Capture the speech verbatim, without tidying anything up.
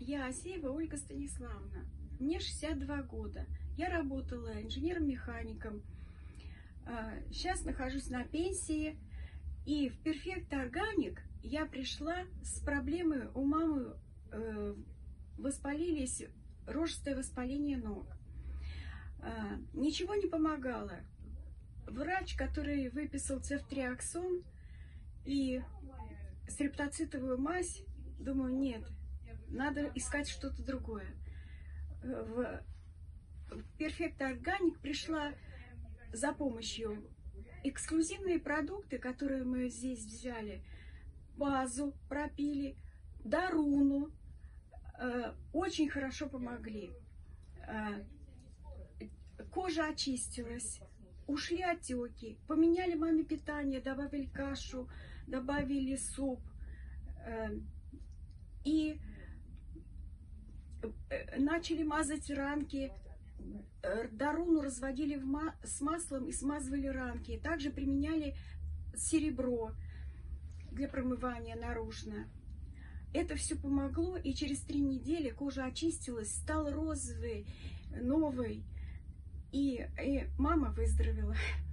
Я Асеева Ольга Станиславовна. Мне шестьдесят два года. Я работала инженером-механиком. Сейчас нахожусь на пенсии. И в Perfect Organic я пришла с проблемой. У мамы э, воспалились, рожистое воспаление ног. Э, ничего не помогало. Врач, который выписал цефтриаксон и стрептоцитовую мазь, думаю, нет, надо искать что-то другое. В Perfect Organic пришла за помощью. Эксклюзивные продукты, которые мы здесь взяли, базу пропили, даруну, э, очень хорошо помогли. Э, кожа очистилась, ушли отеки, поменяли маме питание, добавили кашу, добавили суп. Э, и начали мазать ранки. Даруну разводили в ма с маслом и смазывали ранки. Также применяли серебро для промывания наружно. Это все помогло, и через три недели кожа очистилась, стала розовой, новой. И, и мама выздоровела.